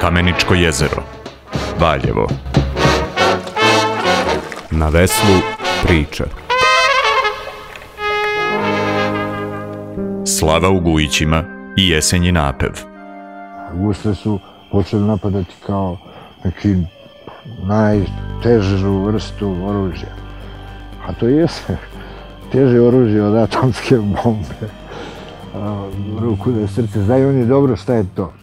Kameničko jezero, Valjevo. Na veslu priča. Slava u Gujićima i jesenji napev. Gusle su počeli napadati kao neki najtežu vrstu oružja. A to jeste teže oružje od atomske bombe. Ruku da srce, znaju oni dobro šta je to.